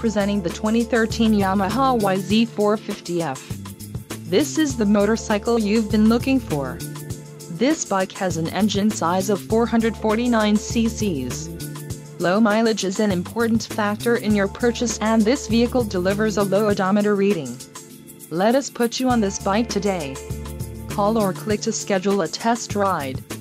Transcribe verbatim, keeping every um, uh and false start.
presenting the twenty thirteen Yamaha Y Z four fifty F. This is the motorcycle you've been looking for. This bike has an engine size of four hundred forty-nine c c's. Low mileage is an important factor in your purchase, and this vehicle delivers a low odometer reading. Let us put you on this bike today. Call or click to schedule a test ride.